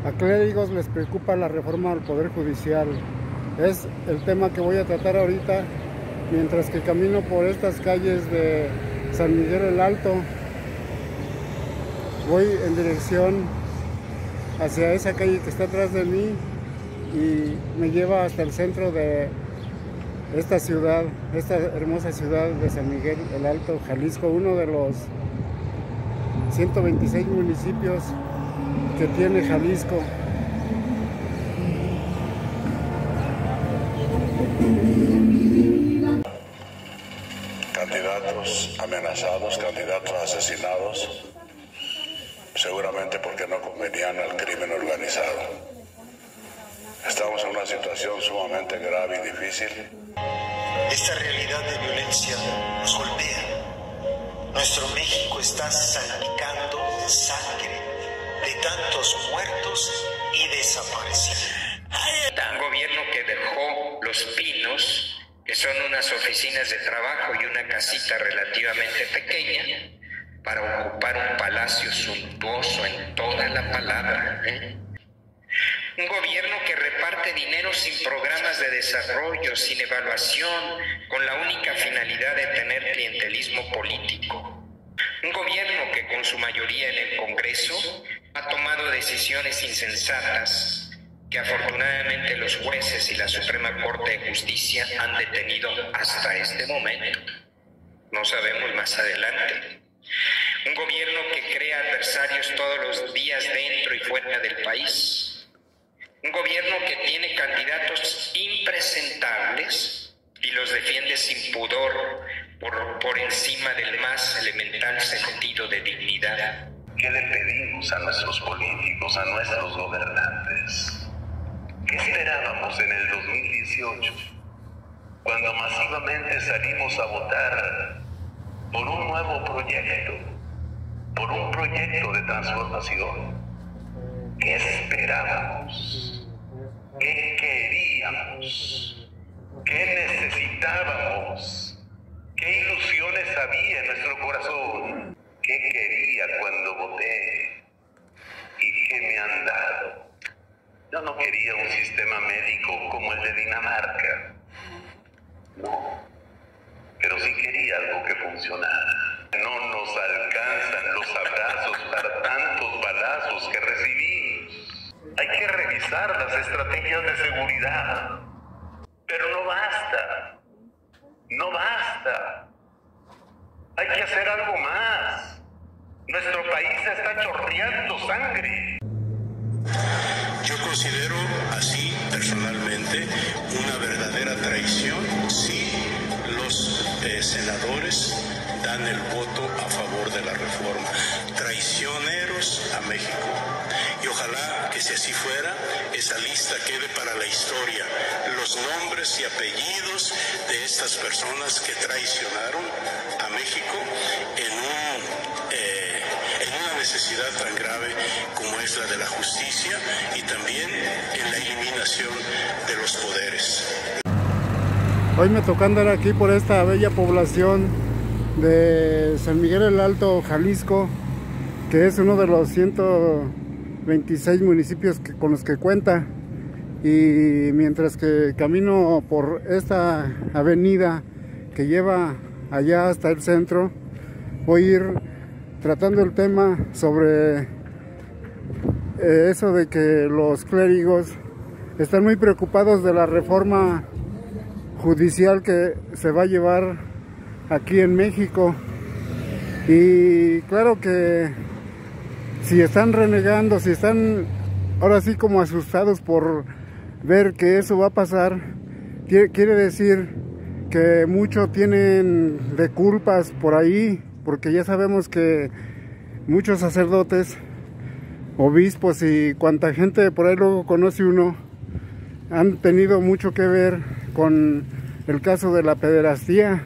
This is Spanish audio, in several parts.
A clérigos les preocupa la reforma al Poder Judicial. Es el tema que voy a tratar ahorita, mientras que camino por estas calles de San Miguel el Alto. Voy en dirección hacia esa calle que está atrás de mí y me lleva hasta el centro de esta ciudad, esta hermosa ciudad de San Miguel el Alto, Jalisco, uno de los 126 municipios que tiene Jalisco. Candidatos amenazados, candidatos asesinados, seguramente porque no convenían al crimen organizado. Estamos en una situación sumamente grave y difícil. Esta realidad de violencia nos golpea. Nuestro México está salpicando sangre de tantos muertos y desaparecidos. Un gobierno que dejó Los Pinos, que son unas oficinas de trabajo y una casita relativamente pequeña, para ocupar un palacio suntuoso en toda la palabra. Un gobierno que reparte dinero sin programas de desarrollo, sin evaluación, con la única finalidad de tener clientelismo político. Un gobierno que con su mayoría en el Congreso ha tomado decisiones insensatas que afortunadamente los jueces y la Suprema Corte de Justicia han detenido hasta este momento. No sabemos más adelante. Un gobierno que crea adversarios todos los días dentro y fuera del país. Un gobierno que tiene candidatos impresentables y los defiende sin pudor por encima del más elemental sentido de dignidad. ¿Qué le pedimos a nuestros políticos, a nuestros gobernantes? ¿Qué esperábamos en el 2018, cuando masivamente salimos a votar por un nuevo proyecto, por un proyecto de transformación? ¿Qué esperábamos? ¿Qué queríamos? ¿Qué necesitábamos? ¿Qué ilusiones había en nuestro corazón? ¿Qué quería cuando voté? ¿Y qué me han dado? Yo no quería un sistema médico como el de Dinamarca. No. Pero sí quería algo que funcionara. No nos alcanzan los abrazos para tantos balazos que recibimos. Hay que revisar las estrategias de seguridad. Pero no basta. No basta. Hay que hacer algo más. Nuestro país está chorreando sangre. Yo considero así personalmente una verdadera traición si los senadores dan el voto a favor de la reforma. Traicioneros a México. Y ojalá que si así fuera, esa lista quede para la historia. Los nombres y apellidos de estas personas que traicionaron a México en una necesidad tan grave como es la de la justicia y también en la eliminación de los poderes. Hoy me tocó andar aquí por esta bella población de San Miguel el Alto, Jalisco, que es uno de los 126 municipios con los que cuenta. Y mientras que camino por esta avenida que lleva allá hasta el centro, voy a ir tratando el tema sobre eso de que los clérigos están muy preocupados de la reforma judicial que se va a llevar aquí en México. Y claro que si están renegando, si están ahora sí como asustados por ver que eso va a pasar, quiere decir que mucho tienen de culpas por ahí, porque ya sabemos que muchos sacerdotes, obispos y cuanta gente por ahí luego conoce uno, han tenido mucho que ver con el caso de la pederastía.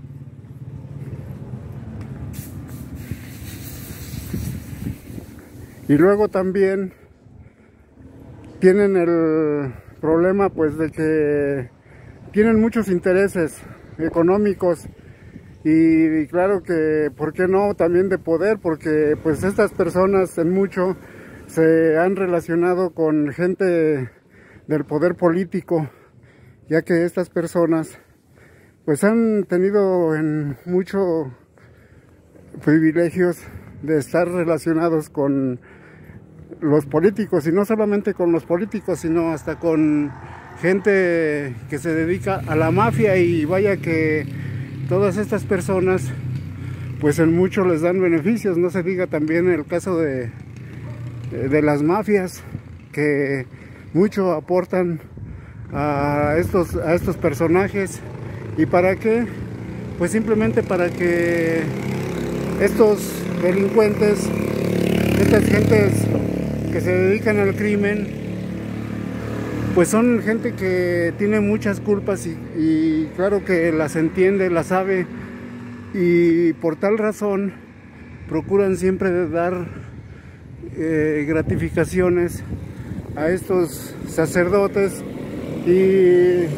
Y luego también tienen el problema pues de que tienen muchos intereses económicos y claro que, ¿por qué no? También de poder, porque pues estas personas en mucho se han relacionado con gente del poder político, ya que estas personas pues han tenido en mucho privilegios de estar relacionados con los políticos, y no solamente con los políticos, sino hasta con gente que se dedica a la mafia. Y vaya que todas estas personas pues en mucho les dan beneficios. No se diga también el caso de las mafias, que mucho aportan a estos personajes. ¿Y para qué? Pues simplemente para que estos delincuentes, estas gentes que se dedican al crimen, pues son gente que tiene muchas culpas y claro que las entiende, las sabe, y por tal razón procuran siempre dar gratificaciones a estos sacerdotes y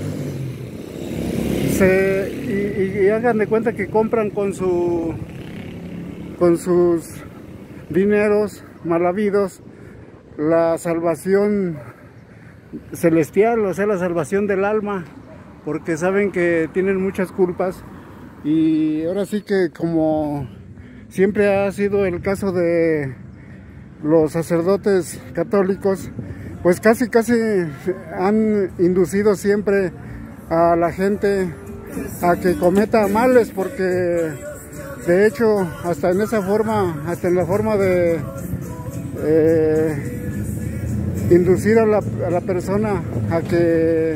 hagan de cuenta que compran con sus dineros mal habidos la salvación celestial, o sea, la salvación del alma, porque saben que tienen muchas culpas. Y ahora sí que, como siempre ha sido el caso de los sacerdotes católicos, pues casi han inducido siempre a la gente a que cometa males, porque de hecho hasta en la forma de inducir a la persona a que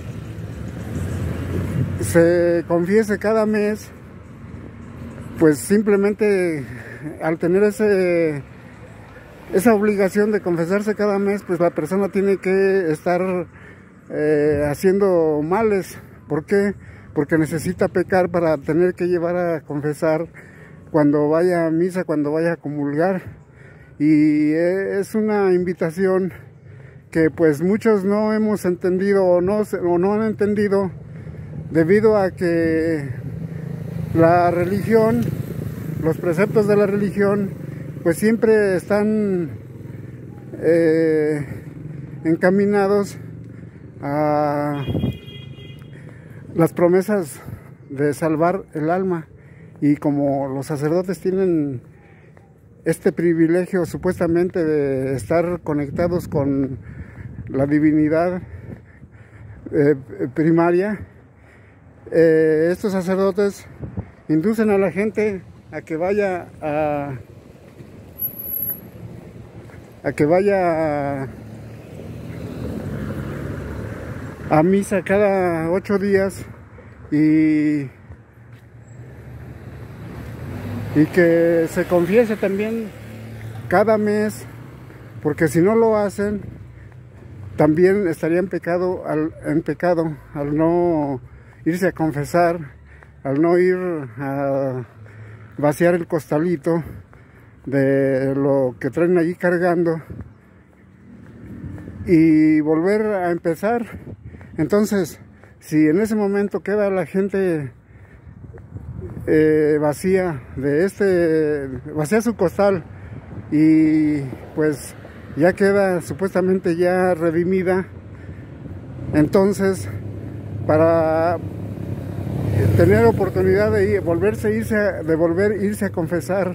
se confiese cada mes, pues simplemente al tener esa obligación de confesarse cada mes, pues la persona tiene que estar haciendo males. ¿Por qué? Porque necesita pecar para tener que llevar a confesar cuando vaya a misa, cuando vaya a comulgar. Y es una invitación que pues muchos no hemos entendido o no han entendido, debido a que la religión, los preceptos de la religión, pues siempre están encaminados a las promesas de salvar el alma. Y como los sacerdotes tienen este privilegio supuestamente de estar conectados con la divinidad primaria, estos sacerdotes inducen a la gente a que vaya a misa cada 8 días y que se confiese también cada mes, porque si no lo hacen también estaría en pecado al no irse a confesar, al no ir a vaciar el costalito de lo que traen allí cargando y volver a empezar. Entonces, si en ese momento queda la gente vacía su costal y pues ya queda supuestamente ya redimida, entonces para tener oportunidad de volver a irse a confesar,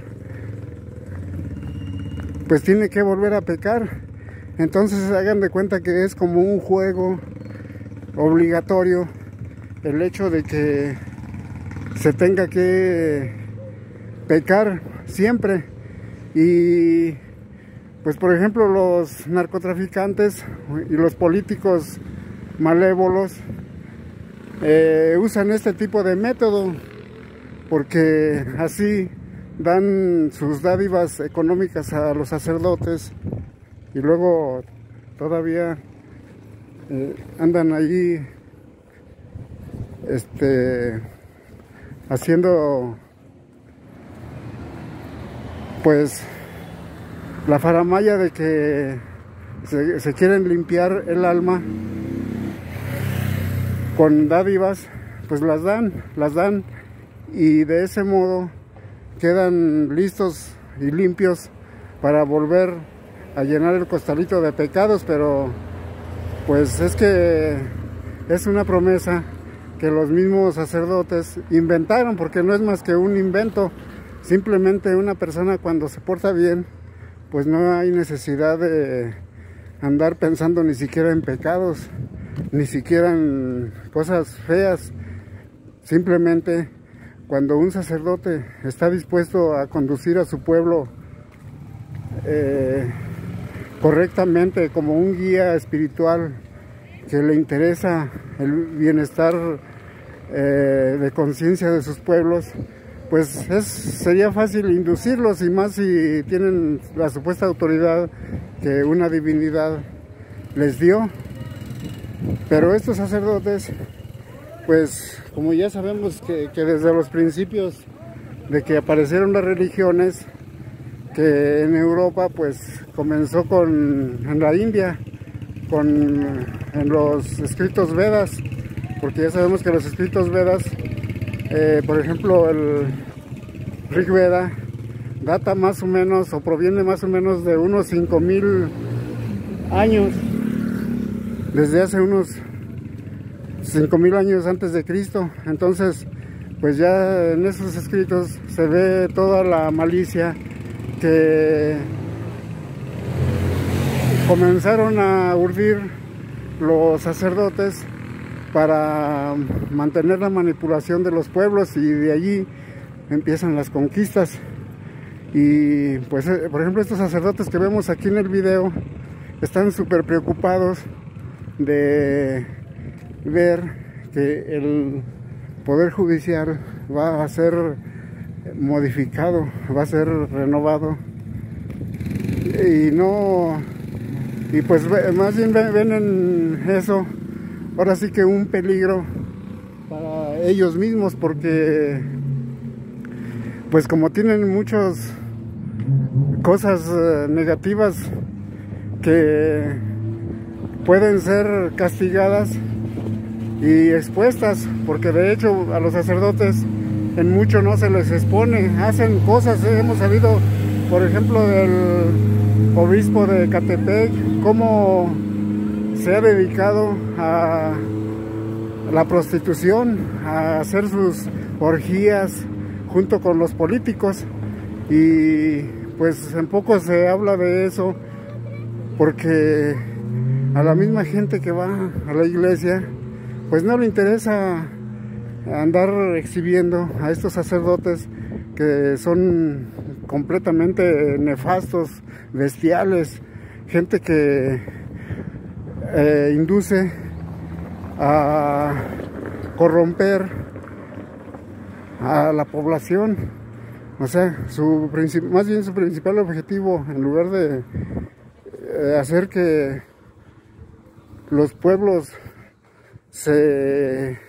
pues tiene que volver a pecar. Entonces hagan de cuenta que es como un juego obligatorio el hecho de que se tenga que pecar siempre. Y pues por ejemplo los narcotraficantes y los políticos malévolos usan este tipo de método, porque así dan sus dádivas económicas a los sacerdotes y luego todavía andan allí haciendo pues la faramalla de que se quieren limpiar el alma con dádivas. Pues las dan y de ese modo quedan listos y limpios para volver a llenar el costalito de pecados, pero pues es que es una promesa que los mismos sacerdotes inventaron, porque no es más que un invento. Simplemente una persona cuando se porta bien, pues no hay necesidad de andar pensando ni siquiera en pecados, ni siquiera en cosas feas. Simplemente cuando un sacerdote está dispuesto a conducir a su pueblo correctamente, como un guía espiritual que le interesa el bienestar de conciencia de sus pueblos, pues sería fácil inducirlos, y más si tienen la supuesta autoridad que una divinidad les dio. Pero estos sacerdotes, pues como ya sabemos que desde los principios de que aparecieron las religiones, que en Europa pues comenzó en la India, en los escritos Vedas, porque ya sabemos que los escritos Vedas, por ejemplo el Rig Veda, data más o menos, o proviene más o menos de unos 5000 años, desde hace unos 5000 años antes de Cristo. Entonces pues ya en esos escritos se ve toda la malicia que comenzaron a urdir los sacerdotes para mantener la manipulación de los pueblos, y de allí empiezan las conquistas. Y pues por ejemplo estos sacerdotes que vemos aquí en el video están súper preocupados de ver que el poder judicial va a ser modificado, va a ser renovado, y pues más bien ven en eso ahora sí que un peligro para ellos mismos, porque pues como tienen muchas cosas negativas que pueden ser castigadas y expuestas, porque de hecho a los sacerdotes en mucho no se les expone, hacen cosas, hemos sabido por ejemplo del obispo de Ecatepec cómo se ha dedicado a la prostitución, a hacer sus orgías junto con los políticos, y pues en poco se habla de eso, porque a la misma gente que va a la iglesia pues no le interesa andar exhibiendo a estos sacerdotes que son completamente nefastos, bestiales, gente que induce a corromper a la población. O sea, más bien su principal objetivo, en lugar de hacer que los pueblos se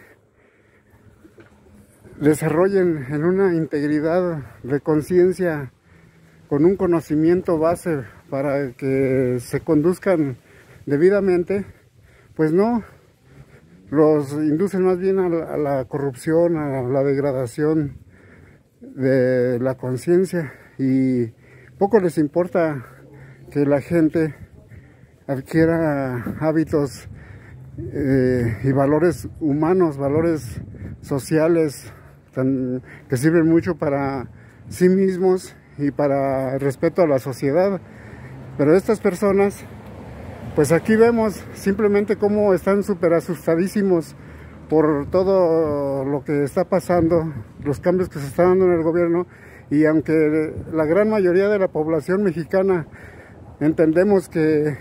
desarrollen en una integridad de conciencia, con un conocimiento base para que se conduzcan debidamente, pues no, los inducen más bien a la corrupción, a la degradación de la conciencia, y poco les importa que la gente adquiera hábitos y valores humanos, valores sociales que sirven mucho para sí mismos y para el respeto a la sociedad. Pero estas personas, pues aquí vemos simplemente cómo están súper asustadísimos por todo lo que está pasando, los cambios que se están dando en el gobierno, y aunque la gran mayoría de la población mexicana entendemos que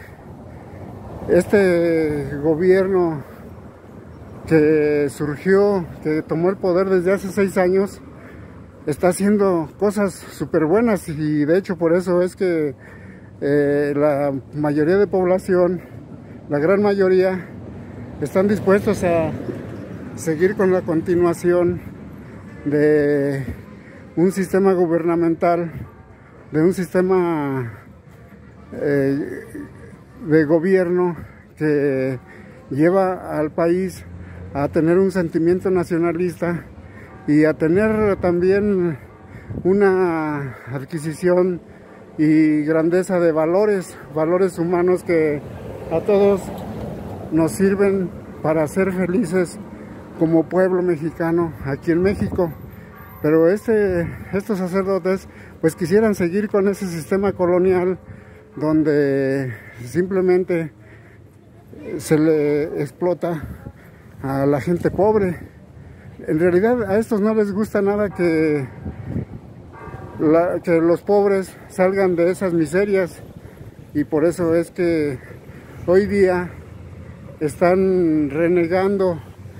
este gobierno que surgió, que tomó el poder desde hace 6 años, está haciendo cosas súper buenas, y de hecho por eso es que la mayoría de población, la gran mayoría, están dispuestos a seguir con la continuación de un sistema gubernamental, de un sistema de gobierno que lleva al país a tener un sentimiento nacionalista y a tener también una adquisición y grandeza de valores humanos que a todos nos sirven para ser felices como pueblo mexicano aquí en México. Pero estos sacerdotes pues quisieran seguir con ese sistema colonial donde simplemente se le explota a la gente pobre. En realidad a estos no les gusta nada que los pobres salgan de esas miserias, y por eso es que hoy día están renegando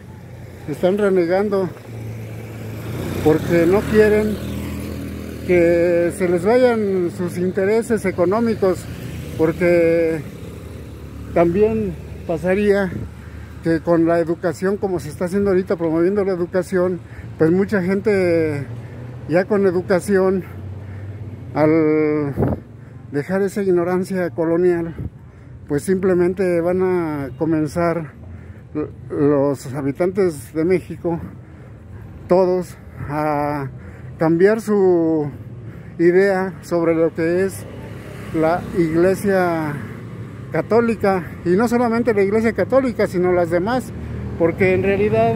porque no quieren que se les vayan sus intereses económicos, porque también pasaría que con la educación, como se está haciendo ahorita, promoviendo la educación, pues mucha gente ya con educación, al dejar esa ignorancia colonial, pues simplemente van a comenzar los habitantes de México, todos, a cambiar su idea sobre lo que es la Iglesia Católica, y no solamente la Iglesia Católica, sino las demás, porque en realidad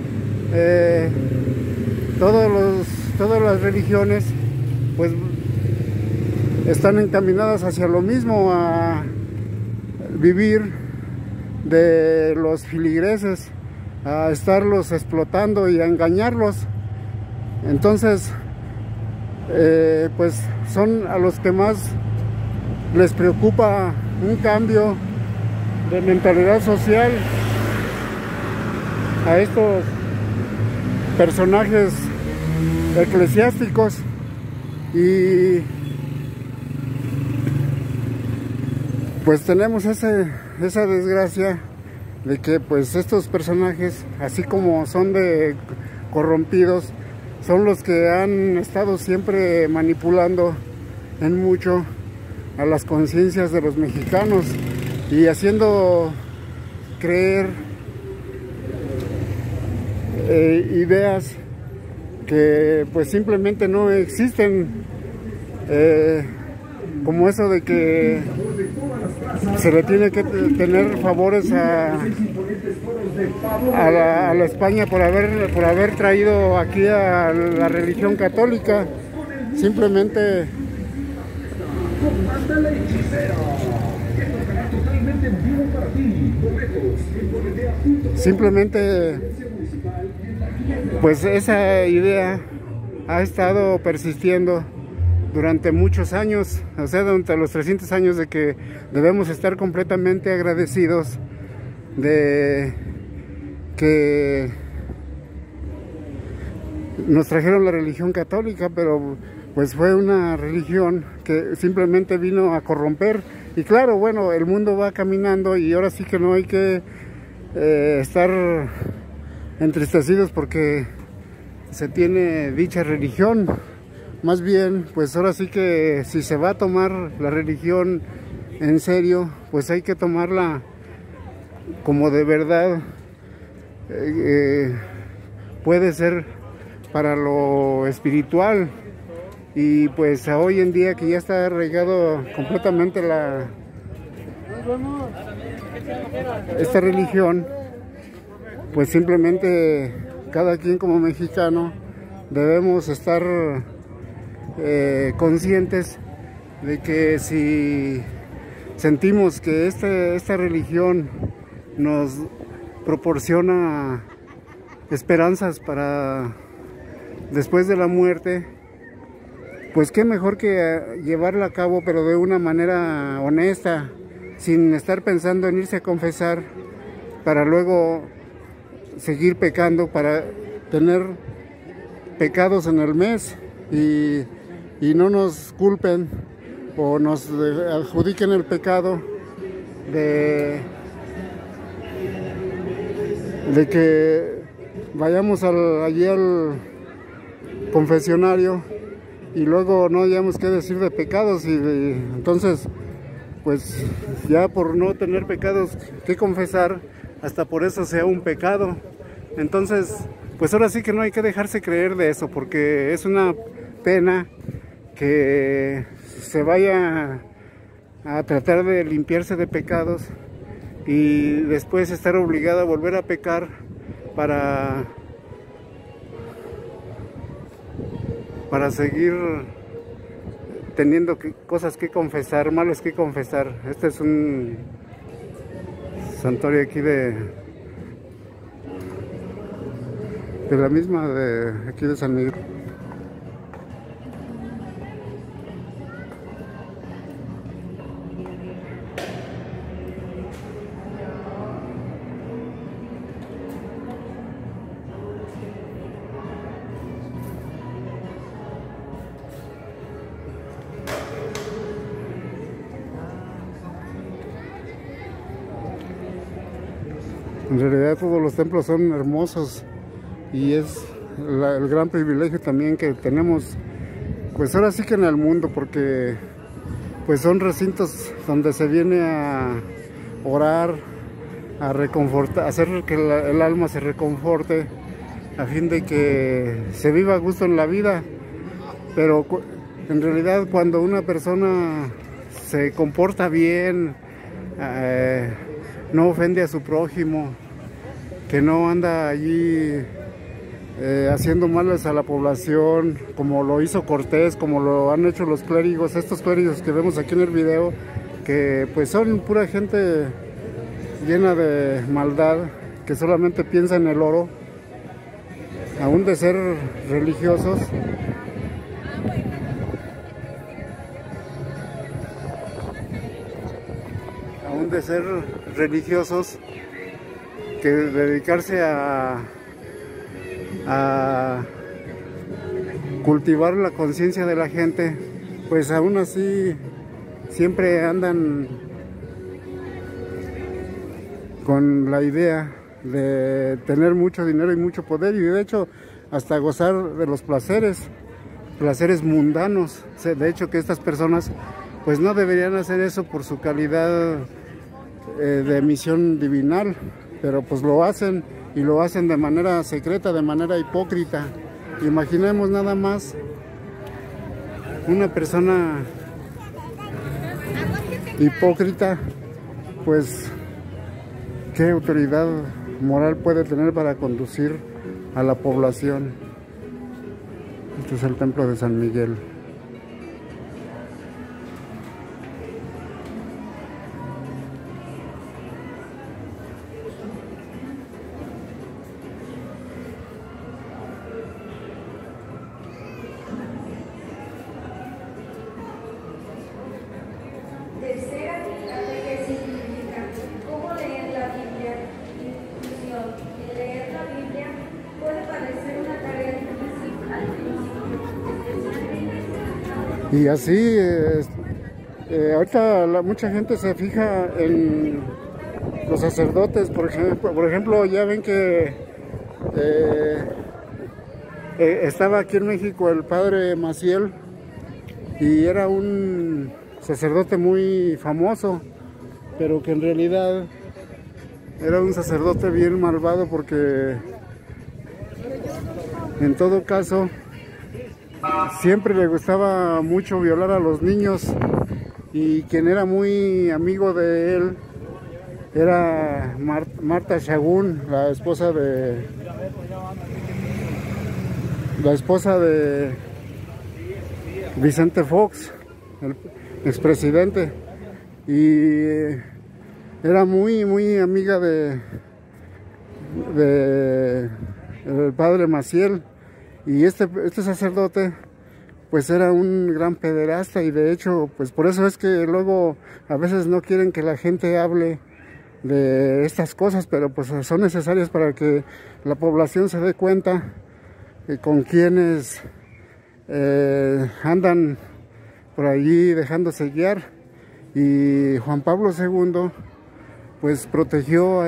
todas las religiones pues están encaminadas hacia lo mismo, a vivir de los filigreses, a estarlos explotando y a engañarlos. Entonces pues son a los que más les preocupa un cambio de mentalidad social a estos personajes eclesiásticos. Y pues tenemos esa desgracia de que pues estos personajes, así como son de corrompidos, son los que han estado siempre manipulando en mucho a las conciencias de los mexicanos y haciendo creer ideas que pues simplemente no existen, como eso de que se le tiene que tener favores a la España por haber traído aquí a la religión católica. Simplemente pues esa idea ha estado persistiendo durante muchos años, o sea, durante los 300 años, de que debemos estar completamente agradecidos de que nos trajeron la religión católica, pero pues fue una religión que simplemente vino a corromper. Y claro, bueno, el mundo va caminando y ahora sí que no hay que estar entristecidos porque se tiene dicha religión. Más bien, pues ahora sí que si se va a tomar la religión en serio, pues hay que tomarla como de verdad puede ser para lo espiritual. Y pues hoy en día que ya está arraigado completamente esta religión, pues simplemente cada quien como mexicano debemos estar conscientes de que si sentimos que esta religión nos proporciona esperanzas para después de la muerte, pues qué mejor que llevarla a cabo, pero de una manera honesta, sin estar pensando en irse a confesar para luego seguir pecando, para tener pecados en el mes y no nos culpen o nos adjudiquen el pecado de que vayamos allí al confesionario y luego no hayamos que decir de pecados, y entonces pues ya por no tener pecados que confesar, hasta por eso sea un pecado. Entonces pues ahora sí que no hay que dejarse creer de eso, porque es una pena que se vaya a tratar de limpiarse de pecados y después estar obligado a volver a pecar para seguir teniendo cosas que confesar, males que confesar. Este es un santuario aquí de la misma de aquí de San Miguel. En realidad todos los templos son hermosos y es el gran privilegio también que tenemos, pues ahora sí que en el mundo, porque pues son recintos donde se viene a orar, a reconfortar, a hacer que el alma se reconforte, a fin de que se viva a gusto en la vida. Pero en realidad cuando una persona se comporta bien, no ofende a su prójimo, que no anda allí haciendo males a la población, como lo hizo Cortés, como lo han hecho los clérigos, estos clérigos que vemos aquí en el video, que pues son pura gente llena de maldad, que solamente piensa en el oro, aún de ser religiosos. De ser religiosos, que dedicarse a cultivar la conciencia de la gente, pues aún así siempre andan con la idea de tener mucho dinero y mucho poder, y de hecho hasta gozar de los placeres mundanos. De hecho que estas personas pues no deberían hacer eso por su calidad de misión divinal, pero pues lo hacen, y lo hacen de manera secreta, de manera hipócrita. Imaginemos nada más una persona hipócrita, pues qué autoridad moral puede tener para conducir a la población. Este es el templo de San Miguel. Y así, ahorita mucha gente se fija en los sacerdotes, por ejemplo, ya ven que estaba aquí en México el padre Maciel, y era un sacerdote muy famoso, pero que en realidad era un sacerdote bien malvado, porque en todo caso siempre le gustaba mucho violar a los niños, y quien era muy amigo de él era Marta Sahagún, la esposa de Vicente Fox, el expresidente, y era muy amiga del padre Maciel. Y este sacerdote pues era un gran pederasta, y de hecho pues por eso es que luego a veces no quieren que la gente hable de estas cosas, pero pues son necesarias para que la población se dé cuenta con quienes andan por allí dejándose guiar. Y Juan Pablo II pues protegió a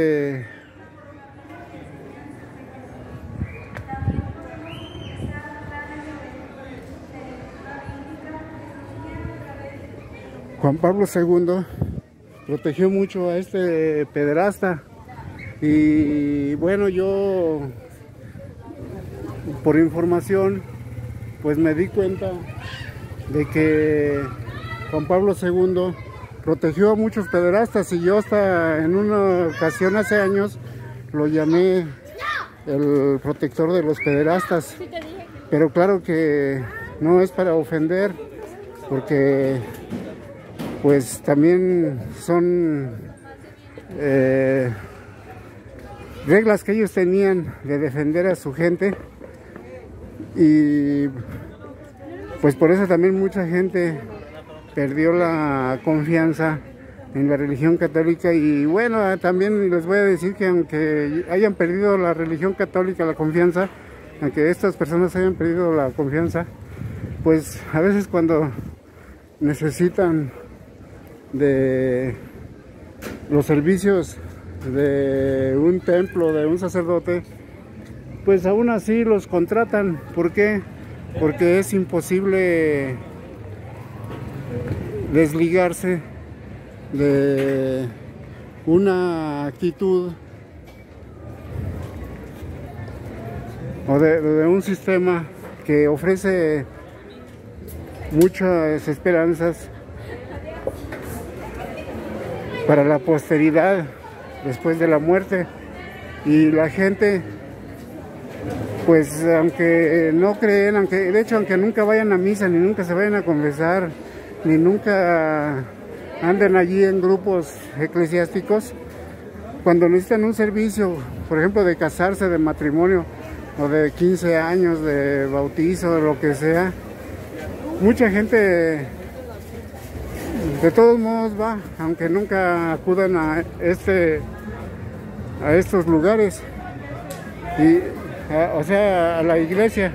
Juan Pablo II protegió mucho a este pederasta. Y bueno, yo por información pues me di cuenta de que Juan Pablo II protegió a muchos pederastas, y yo hasta en una ocasión hace años lo llamé el protector de los pederastas, pero claro que no es para ofender, porque pues también son reglas que ellos tenían de defender a su gente, y pues por eso también mucha gente perdió la confianza en la religión católica. Y bueno, también les voy a decir que aunque hayan perdido la religión católica la confianza, aunque estas personas hayan perdido la confianza, pues a veces cuando necesitan de los servicios de un templo, de un sacerdote, pues aún así los contratan. ¿Por qué? Porque es imposible desligarse de una actitud o de un sistema que ofrece muchas esperanzas para la posteridad después de la muerte. Y la gente, pues aunque no creen, aunque nunca vayan a misa, ni nunca se vayan a confesar, ni nunca anden allí en grupos eclesiásticos, cuando necesitan un servicio, por ejemplo de casarse, de matrimonio, o de 15 años, de bautizo, de lo que sea, mucha gente de todos modos va, aunque nunca acudan a estos lugares, o sea, a la iglesia,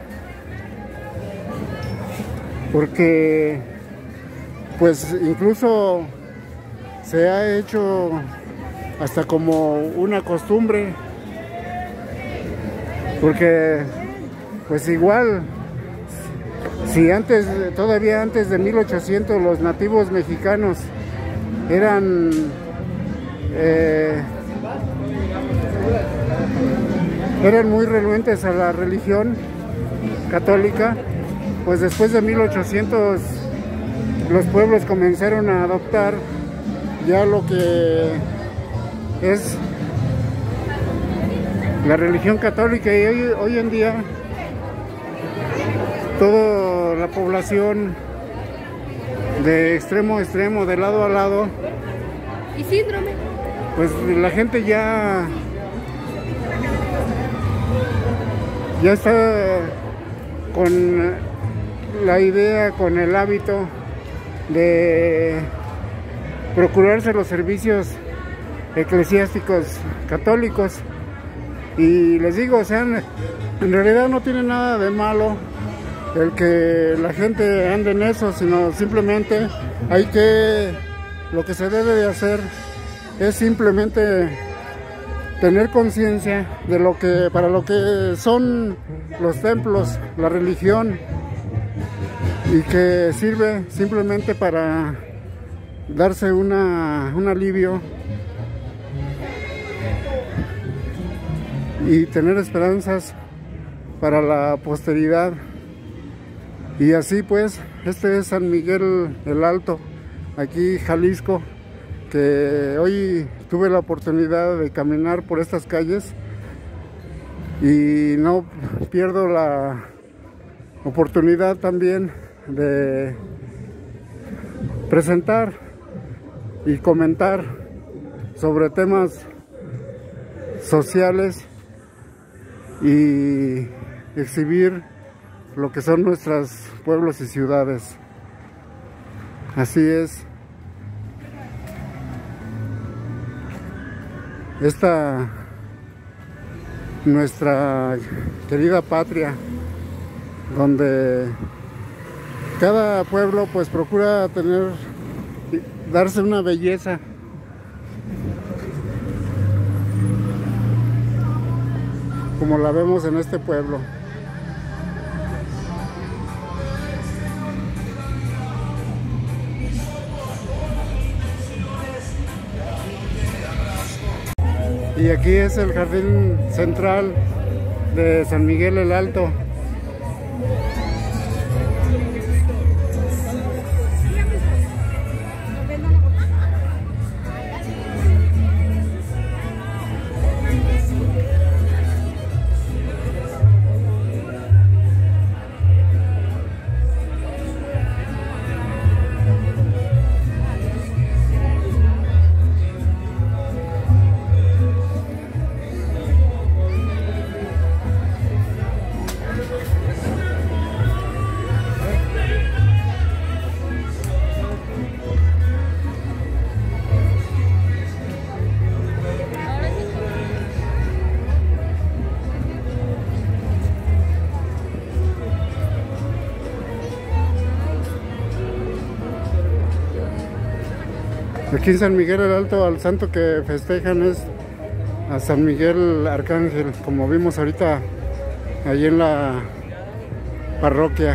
porque pues incluso se ha hecho hasta como una costumbre, porque pues igual, si todavía antes de 1800 los nativos mexicanos eran muy renuentes a la religión católica, pues después de 1800 los pueblos comenzaron a adoptar ya lo que es la religión católica, y hoy en día toda la población, de extremo a extremo, de lado a lado, y síndrome, pues la gente ya está con la idea, con el hábito de procurarse los servicios eclesiásticos católicos. Y les digo, o sea, en realidad no tiene nada de malo el que la gente ande en eso, sino simplemente lo que se debe de hacer es simplemente tener conciencia de para lo que son los templos, la religión, y que sirve simplemente para darse un alivio y tener esperanzas para la posteridad. Y así pues, este es San Miguel el Alto, aquí Jalisco, que hoy tuve la oportunidad de caminar por estas calles y no pierdo la oportunidad también de presentar y comentar sobre temas sociales y exhibir lo que son nuestros pueblos y ciudades. Así es. Esta nuestra querida patria, donde cada pueblo pues procura darse una belleza como la vemos en este pueblo. Y aquí es el jardín central de San Miguel el Alto. Aquí en San Miguel el Alto, al santo que festejan es a San Miguel Arcángel, como vimos ahorita allí en la parroquia.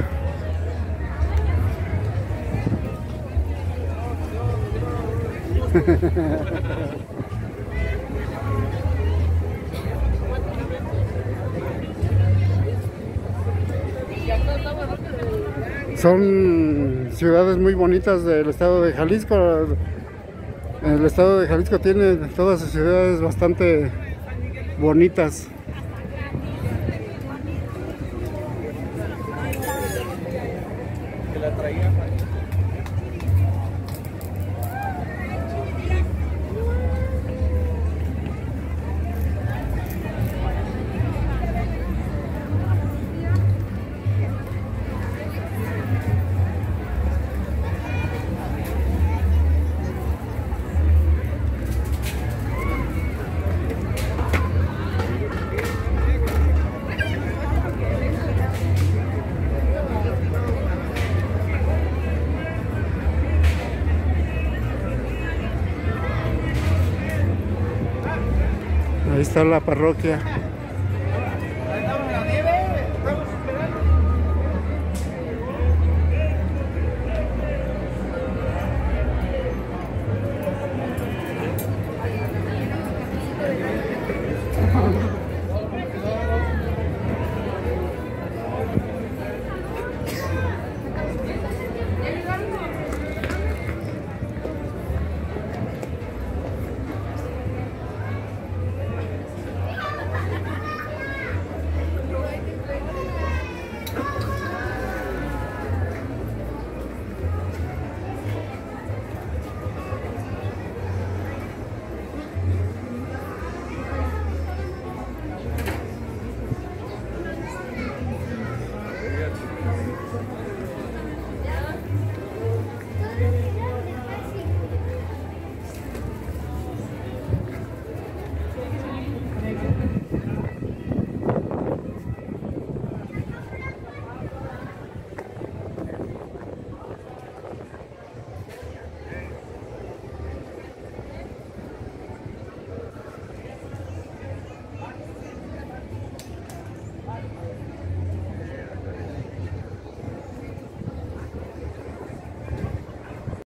Son ciudades muy bonitas del estado de Jalisco. El estado de Jalisco tiene todas sus ciudades bastante bonitas. Ahí está la parroquia.